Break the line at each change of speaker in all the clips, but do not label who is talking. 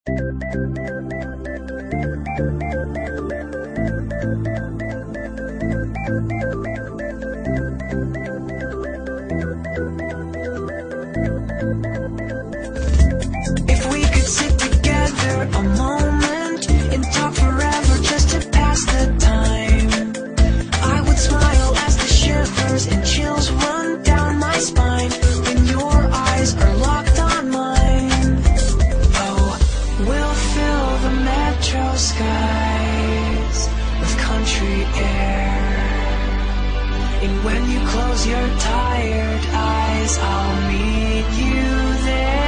If we could sit together a moment and talk forever just to pass the time, I would smile as the shivers and chills run down my spine when your eyes are locked on mine. Oh, we'll fill the metro skies with country air, and when you close your tired eyes, I'll meet you there.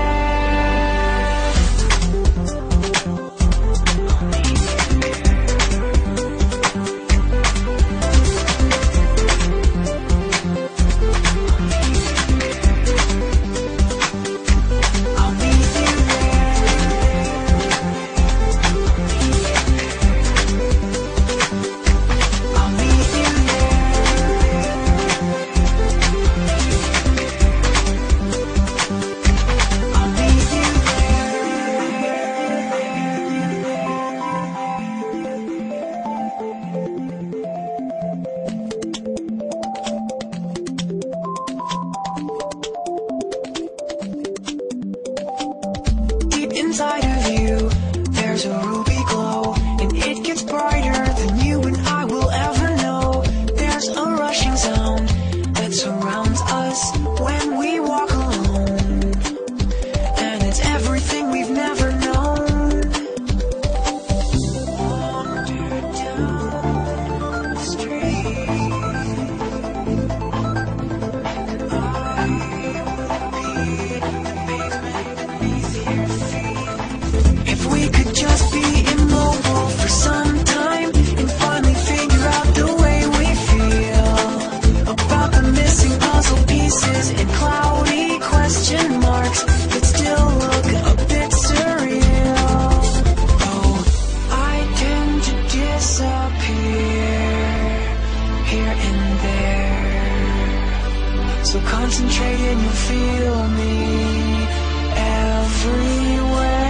Inside of you, there's a ruby glow, and it gets brighter than you and I will ever know. There's a rushing sound that surrounds us when we walk alone, and it's everything we've never known. Wander down the street, and I will be the pavement beneath your feet. If we could just be immobile for some time and finally figure out the way we feel about the missing puzzle pieces and cloudy question marks that still look a bit surreal. Oh, I tend to disappear here and there, so concentrate and you'll feel me everywhere.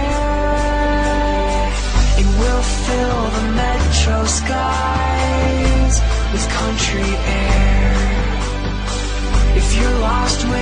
We'll fill the metro skies with country air. If you're lost,